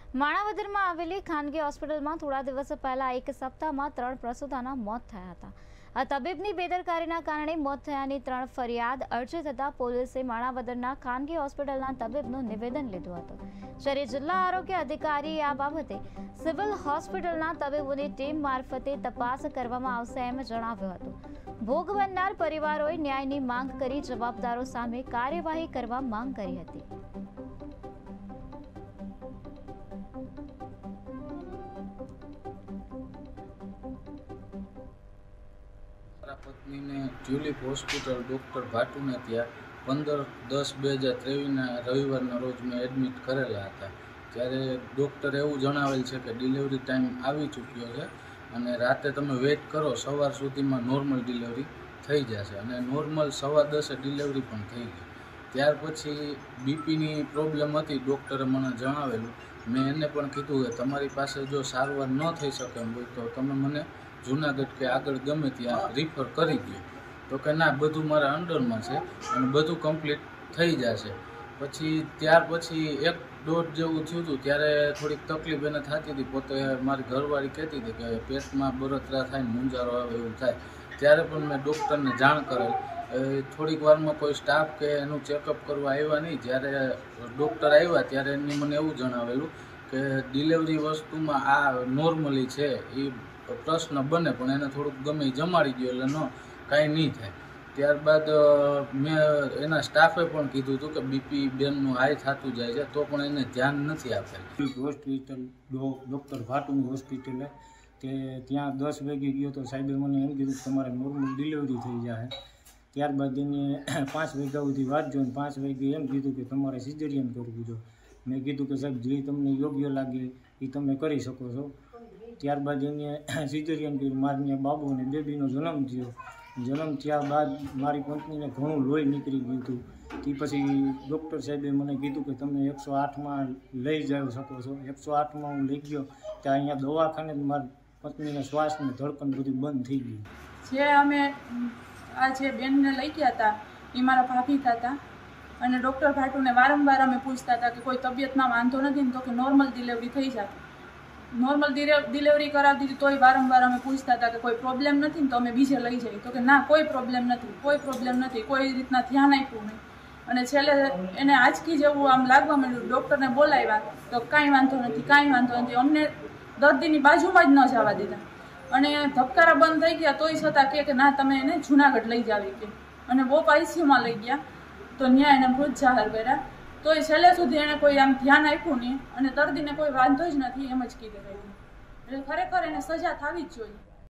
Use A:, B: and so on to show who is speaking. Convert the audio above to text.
A: માણાવદરમાં આવેલી ખાનગી હોસ્પિટલમાં થોડા દિવસ પહેલા એક સપ્તાહમાં 3 પ્રસૂતાના મોત થયા હતા. આ તબીબની બેદરકારીના કારણે મોત થયાની 3 ફરિયાદ અરજી થતા પોલીસે માણાવદરના ખાનગી હોસ્પિટલના તબીબનું નિવેદન લીધું હતું. જ્યારે જિલ્લા આરોગ્ય અધિકારીએ આ બાબતે સિવિલ હોસ્પિટલના તબીબોની ટીમ મારફતે તપાસ કરવામાં આવશે એમ જણાવ્યું હતું. ભોગ બનનાર પરિવારોએ ન્યાયની માંગ કરી જવાબદારો સામે કાર્યવાહી કરવા માંગ કરી હતી.
B: પત્નીને ટ્યુલિપ હોસ્પિટલ ડૉક્ટર ભાટુને ત્યાં 15/10/2023ના રવિવારના રોજ મેં એડમિટ કરેલા હતા. ત્યારે ડૉક્ટર એવું જણાવેલ છે કે ડિલિવરી ટાઈમ આવી ચૂક્યો છે અને રાતે તમે વેઇટ કરો, સવાર સુધીમાં નોર્મલ ડિલિવરી થઈ જશે. અને નોર્મલ 10:15 ડિલિવરી પણ થઈ ગઈ. ત્યાર પછી બીપીની પ્રોબ્લેમ હતી, ડૉક્ટરે મને જણાવેલું. મેં એને પણ કીધું કે તમારી પાસે જો સારવાર ન થઈ શકે એમ હોય તો તમે મને જૂનાગઢ કે આગળ ગમે ત્યાં રિફર કરી દો. તો કે ના, બધું મારા અંડરમાં છે અને બધું કમ્પ્લીટ થઈ જશે. ત્યાર પછી 1-1.5 જેવું થયું હતું. ત્યારે થોડીક તકલીફ એને થતી હતી. પોતે મારી ઘરવાળી કહેતી હતી કે પેટમાં બળતરા થાય ને મૂંઝારો આવે એવું થાય. ત્યારે પણ મેં ડૉક્ટરને જાણ કરેલ. થોડીક વારમાં કોઈ સ્ટાફ કે એનું ચેકઅપ કરવા આવ્યા નહીં. જ્યારે ડૉક્ટર આવ્યા ત્યારે એમને મને એવું જણાવેલું કે ડિલિવરી વસ્તુમાં આ નોર્મલી છે, એ પ્રશ્ન બને પણ એને થોડુંક ગમે જમાડી દો એટલે કાંઈ નહીં થાય. ત્યારબાદ મેં એના સ્ટાફે પણ કીધું હતું કે બીપી બેનનું હાઈ થતું જાય છે, તો પણ એને ધ્યાન નથી આપેલ.
C: હોસ્પિટલ ડૉક્ટર ભાટુની હોસ્પિટલે કે ત્યાં 10 વાગે ગયો તો સાહેબે મને એમ કીધું કે તમારે નોર્મલ ડિલિવરી થઈ જાય. ત્યારબાદ એને 5 વાગ્યા સુધી વાત જોઈને 5 વાગે એમ કીધું કે તમારે સિઝેરિયન કરવું જો. મેં કીધું કે સાહેબ જે તમને યોગ્ય લાગે એ તમે કરી શકો છો. ત્યારબાદ એને સિઝેરિયન કર્યું. મારી બાબુ અને બેબીનો જન્મ થયો. જન્મ થયા બાદ મારી પત્નીને ઘણું લોહી નીકળી ગયું હતું. તે પછી ડૉક્ટર સાહેબે મને કીધું કે તમે 108માં લઈ જઈ શકો છો. 108માં હું લઈ ગયો ત્યાં અહીંયા દવાખાને મારી પત્નીને શ્વાસને ધડકન બધું બંધ થઈ ગયું.
D: જે અમે આ જે બેનને લઈ ગયા હતા એ મારા ભાભી હતા અને ડૉક્ટર ભાટુને વારંવાર અમે પૂછતા હતા કે કોઈ તબિયતમાં વાંધો નથી ને, તો કે નોર્મલ ડિલિવરી થઈ જતી. નોર્મલ ડિલિવરી કરાવતી હતી તોય વારંવાર અમે પૂછતા હતા કે કોઈ પ્રોબ્લેમ નથી ને તો અમે બીજે લઈ જઈએ. તો કે ના, કોઈ પ્રોબ્લેમ નથી, કોઈ રીતના ધ્યાન આપ્યું નહીં. અને છેલ્લે એને આંચકી જેવું આમ લાગવા માંડ્યું. ડૉક્ટરને બોલાવ્યા તો કાંઈ વાંધો નથી. અમને દર્દીની બાજુમાં જ ન જવા દીધા અને ધબકારા બંધ થઈ ગયા તોય છતાં કે ના, તમે એને જૂનાગઢ લઈ જાવી કે. અને બહુ આઈસીયુમાં લઈ ગયા તો ત્યાં એને મૃત જાહેર કર્યા. તોય છેલ્લે સુધી એને કોઈ આમ ધ્યાન આપ્યું નહીં અને દર્દીને કોઈ વાંધો જ નથી એમ જ કીધું. એટલે ખરેખર એને સજા થવી જ જોઈએ.